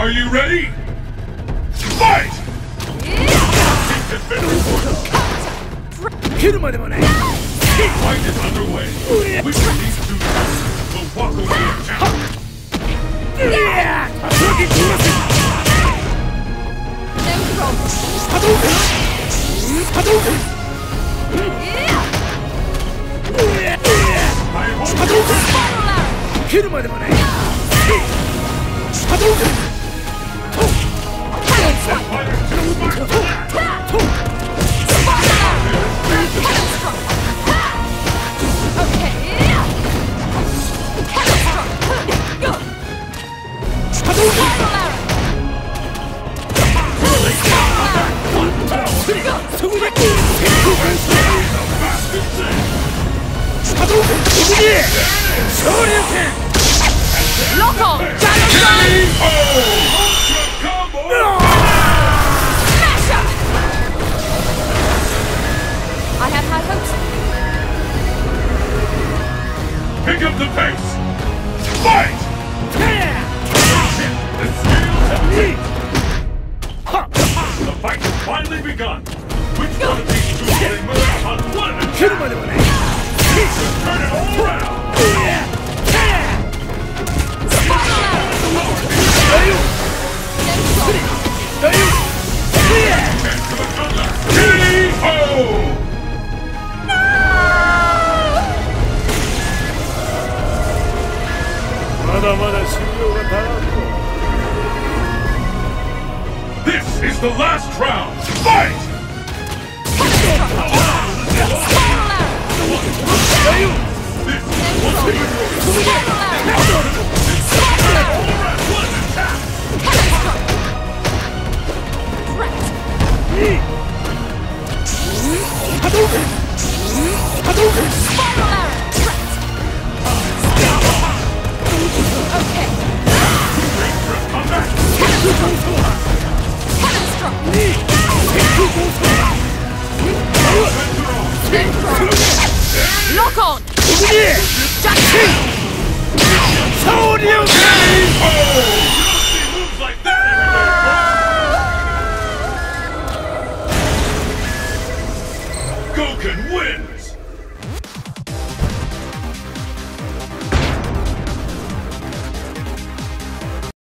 Are you ready? Fight! Fight is underway. Which of these two will walk away and count? Lock on! I have high hopes. Pick up the pace! Fight! The scales have tipped. The fight has finally begun. Which one of these two will emerge on one attack? Turn it all around! This is the last round! Fight! Lock on! Shoryuken!